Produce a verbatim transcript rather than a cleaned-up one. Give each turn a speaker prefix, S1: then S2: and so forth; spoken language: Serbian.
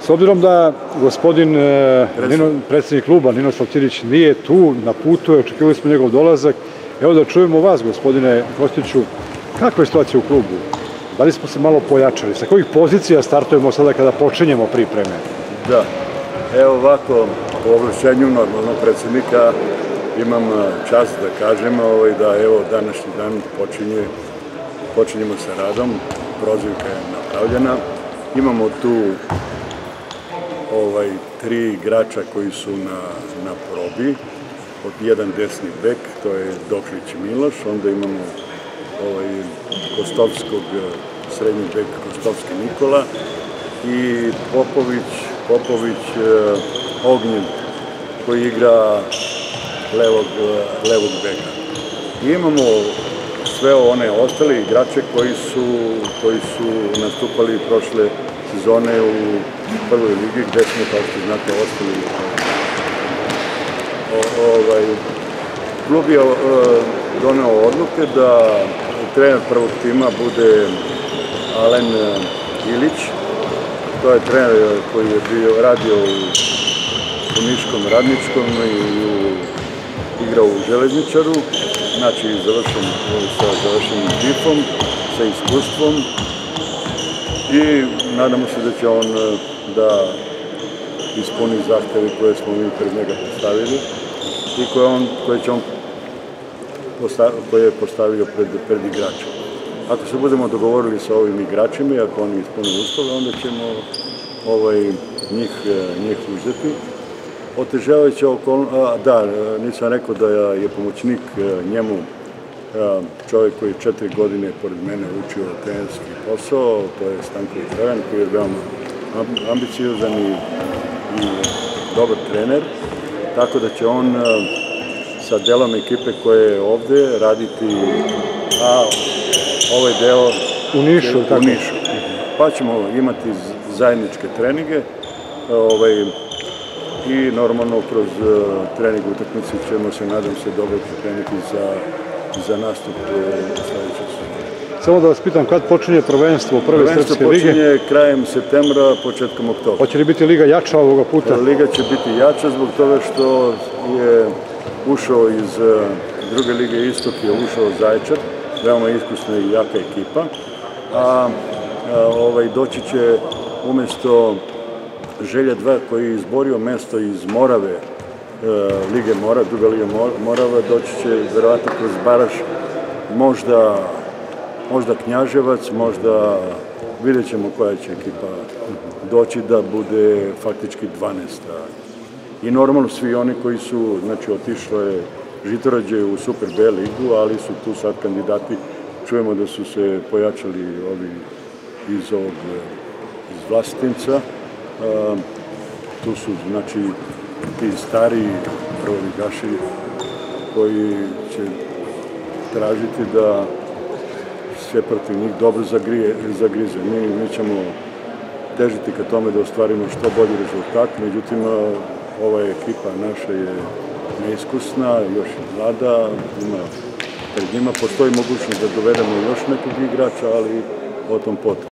S1: S obzirom da gospodin predsjednik kluba Ninoslav Ćirić nije tu, na putu je, očekivali smo njegov dolazak. Evo da čujemo vas, gospodine Kostiću, kakva je situacija u klubu? Da li smo se malo pojačali? Sa kojih pozicija startujemo sada kada počinjemo pripreme?
S2: Da, evo ovako, po oglašenju normalnog predsjednika imam čast da kažem da evo današnji dan počinje, počinjemo sa radom, prozivka je napravljena. Imamo tu ovaj, tri igrača koji su na, na probi, od jedan desni bek, to je Doklić Miloš, onda imamo ovaj, Kostovskog, srednji bek Kostovski Nikola i Popović, Popović eh, Ognjen, koji igra levog, levog beka. I imamo sve one ostale igrače koji su, koji su nastupali prošle sezone u prvoj ligi, gde smo, kao što znate, ostali. O, ovaj, klub je uh, doneo odluke da trener prvog tima bude Alen Ilić. To je trener koji je bio, radio u, u Niškom Radničkom i u, igrao u Železničaru, znači završen, sa završenim dipom, sa iskustvom. I nadamo se da će on da ispuni zahteve koje smo mi pred njega postavili i koje, on, koje, će on postav, koje je postavio pred, pred igračem. Ako se budemo dogovorili sa ovim igračima i ako oni ispune uslove, onda ćemo ovaj, njih, njih uzeti. Otežavajuća okolnost, da, nisam rekao da je pomoćnik njemu čovjek koji je četiri godine pored mene učio trenerski posao, to je Stanko Dragan, koji je veoma ambiciozan i, i dobar trener, tako da će on sa delom ekipe koje je ovde raditi, a ovaj deo
S1: u Nišu,
S2: u Nišu. Pa ćemo imati zajedničke treninge, ovaj, i normalno kroz trening utakmice ćemo se, nadam se, dobro pripremiti za za nastup sledećeg sezona.
S1: Samo da vas pitam, kad počinje prvenstvo prve srpske lige?
S2: Prvenstvo počinje krajem septembra, početkom oktobra.
S1: Hoće li biti liga jača ovoga puta?
S2: Liga će biti jača zbog toga što je ušao iz druge lige Istok, je ušao Zaječar, veoma iskusna i jaka ekipa, a, a ovaj, doći će umesto Želja dva koji je izborio mesto iz Morave, Lige Morava, druga Liga Morava, doći će verovatno kroz baraž, možda, možda Knjaževac, možda vidjet ćemo koja će ekipa doći da bude faktički dvanaesta. I normalno svi oni koji su, znači otišlo je Žitorađe u Super B ligu, ali su tu sad kandidati, čujemo da su se pojačali ovi iz ovog, iz Vlasotinca. Tu su, znači, ti stari prvoligaši koji će tražiti da sve protiv njih dobro zagrije, zagrize. Mi, mi ćemo težiti ka tome da ostvarimo što bolji rezultat, međutim, ova ekipa naša je neiskusna, još je mlada, ima, pred njima postoji mogućnost da dovedemo još nekog igrača, ali o tom potom.